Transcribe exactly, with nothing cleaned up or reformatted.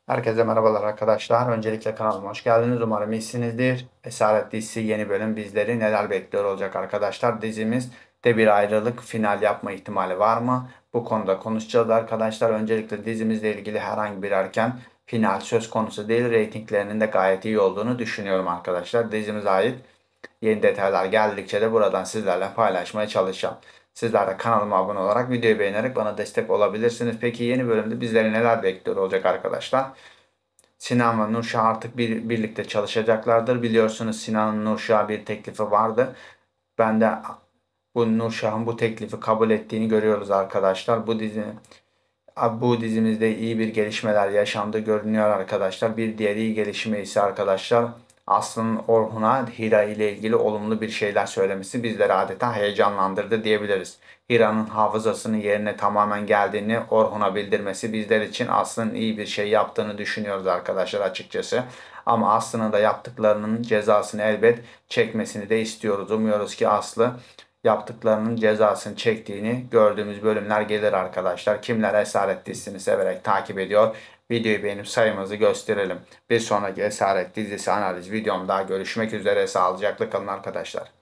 Herkese merhabalar arkadaşlar. Öncelikle kanalıma hoş geldiniz. Umarım iyisinizdir. Esaret dizisi yeni bölüm bizleri neler bekliyor olacak arkadaşlar. Dizimizde bir ayrılık final yapma ihtimali var mı? Bu konuda konuşacağız arkadaşlar. Öncelikle dizimizle ilgili herhangi bir erken final söz konusu değil. Reytinglerinin de gayet iyi olduğunu düşünüyorum arkadaşlar. Dizimize ait yeni detaylar geldikçe de buradan sizlerle paylaşmaya çalışacağım. Sizler de kanalıma abone olarak videoyu beğenerek bana destek olabilirsiniz. Peki yeni bölümde bizleri neler bekliyor olacak arkadaşlar? Sinan ve Nurşah artık bir, birlikte çalışacaklardır. Biliyorsunuz Sinan'ın Nurşah'a bir teklifi vardı. Ben de bu Nurşah'ın bu teklifi kabul ettiğini görüyoruz arkadaşlar. Bu dizi bu dizimizde iyi bir gelişmeler yaşandı görünüyor arkadaşlar. Bir diğer iyi gelişme ise arkadaşlar Aslı'nın Orhun'a Hira ile ilgili olumlu bir şeyler söylemesi bizleri adeta heyecanlandırdı diyebiliriz. Hira'nın hafızasının yerine tamamen geldiğini Orhun'a bildirmesi bizler için Aslı'nın iyi bir şey yaptığını düşünüyoruz arkadaşlar açıkçası. Ama Aslı'nın da yaptıklarının cezasını elbet çekmesini de istiyoruz. Umuyoruz ki Aslı yaptıklarının cezasını çektiğini gördüğümüz bölümler gelir arkadaşlar. Kimler Esaret dizisini severek takip ediyor? Videoyu beğenip sayımızı gösterelim. Bir sonraki Esaret dizisi analiz videomda görüşmek üzere. Sağlıcakla kalın arkadaşlar.